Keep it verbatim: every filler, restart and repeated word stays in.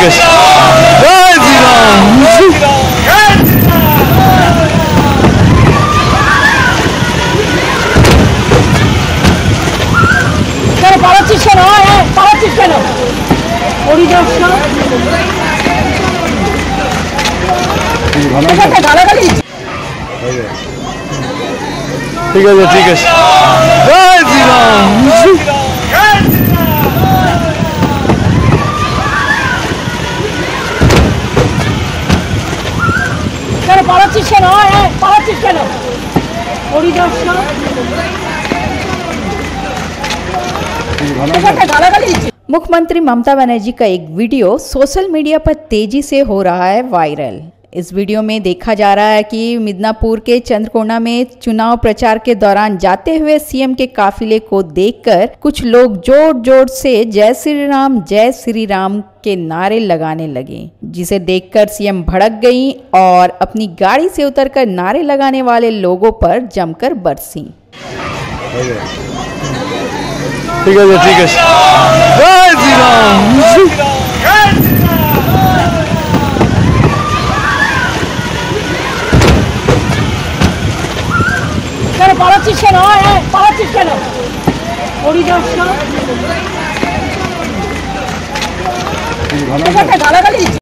है। जय Shri Ram. Sir power चीज केन है पावर चीज केन পরিদর্শন গালাগালি ঠিক আছে ঠিক আছে। জয় শ্রী রাম। सर पावर चीज केन है पावर चीज केन পরিদর্শন मुख्यमंत्री ममता बनर्जी का एक वीडियो सोशल मीडिया पर तेजी से हो रहा है वायरल। इस वीडियो में देखा जा रहा है कि मिदनापुर के चंद्रकोना में चुनाव प्रचार के दौरान जाते हुए सीएम के काफिले को देखकर कुछ लोग जोर जोर से जय श्री राम जय श्री राम के नारे लगाने लगे, जिसे देखकर सीएम भड़क गई और अपनी गाड़ी से उतरकर नारे लगाने वाले लोगों पर जमकर बरसी। ठीक है ठीक है। जय श्री राम। सर पावर चीज केन है पावर चीज केन পরিদর্শন গালাগালি